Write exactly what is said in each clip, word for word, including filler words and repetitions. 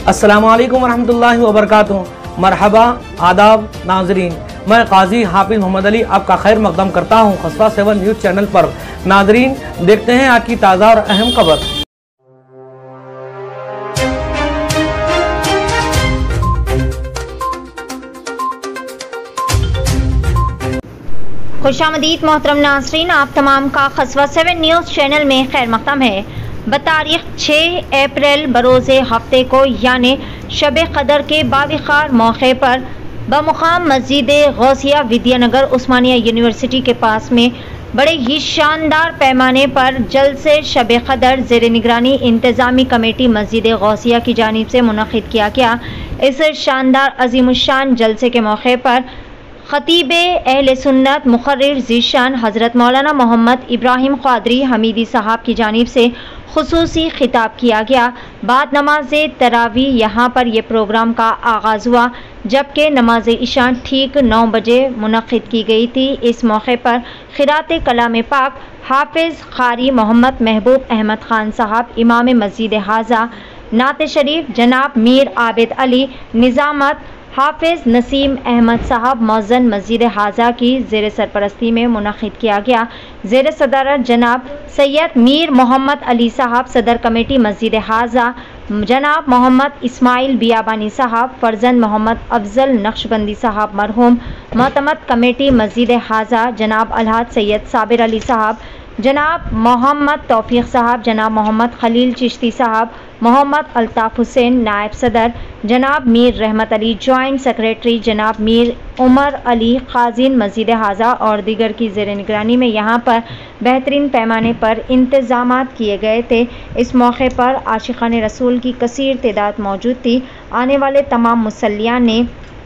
अस्सलामुअलैकुम वरहमतुल्लाहि वबरकातुहू। मरहबा, आदाब नाजरीन, मैं काजी हाफिज मोहम्मद अली आपका खैर मकदम करता हूँ खसवा सेवन न्यूज़ चैनल पर। नाजरीन, देखते हैं आज की ताज़ा और अहम खबर। खुशामदीद मोहतरम नाज़रीन, आप तमाम का खसवा सेवन न्यूज़ चैनल में खैर मकदम है। बतारीख छः अप्रैल बरोज़े हफ्ते को यानि शब कदर के बाविखार मौके पर बमुकाम मस्जिद गौसिया विद्यानगर उस्मानिया यूनिवर्सिटी के पास में बड़े ही शानदार पैमाने पर जलसे शब कदर ज़ेर निगरानी इंतज़ामी कमेटी मस्जिद गौसिया की जानिब से मुनक़िद किया गया। इस शानदार अज़ीमुश्शान जलसे के मौके पर खतीब अहले सुन्नत मुक़र्रिर ज़ीशान हज़रत मौलाना मोहम्मद इब्राहिम क़ादरी हमीदी साहब की जानिब से खुसूसी खिताब किया गया। बाद नमाज तरावी यहाँ पर यह प्रोग्राम का आगाज़ हुआ, जबकि नमाज इशा ठीक नौ बजे मुनक़िद की गई थी। इस मौके पर क़िरात कलाम पाक हाफिज़ क़ारी मोहम्मद महबूब अहमद ख़ान साहब इमाम मस्जिद हाजा, नात शरीफ जनाब मीर आबिद अली, निज़ामत हाफिज़ नसीम अहमद साहब मौज़न मस्जिद हाजा की ज़ेर सरपरस्ती में मुनक़िद किया गया। ज़ेर सदारत जनाब सैयद मीर मोहम्मद अली साहब, सदर कमेटी मस्जिद हाजा जनाब मोहम्मद इस्माइल बियाबानी साहब, फ़र्जंद मोहम्मद अफजल नक्शबंदी साहब मरहूम, मोतमद कमेटी मस्जिद हाजा जनाब अलहाज सैयद साबिर अली साहब, जनाब मोहम्मद तौफ़ीक़ साहब, जनाब मोहम्मद खलील चिश्ती साहब, मोहम्मद अल्ताफ़ हुसैन नायब सदर, जनाब मीर रहमत अली जॉइंट सेक्रेटरी, जनाब मीर उमर अली ख़ाज़िन मस्जिद हाजा और दीगर की ज़ेर निगरानी में यहाँ पर बेहतरीन पैमाने पर इंतज़ामात किए गए थे। इस मौके पर आशिक़ान रसूल की कसीर तादाद मौजूद थी। आने वाले तमाम मुसल्लियान ने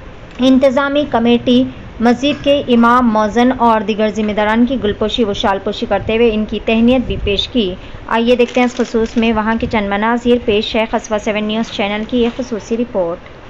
इंतज़ामी कमेटी मस्जिद के इमाम मौज़न और दीगर ज़िम्मेदारान की गुलपोशी व शालपोशी करते हुए इनकी तहनीत भी पेश की। आइए देखते हैं इस खुसूस में वहाँ के चंद मनाज़िर। पेश है खसवा सेवन न्यूज़ चैनल की एक खुसूसी रिपोर्ट।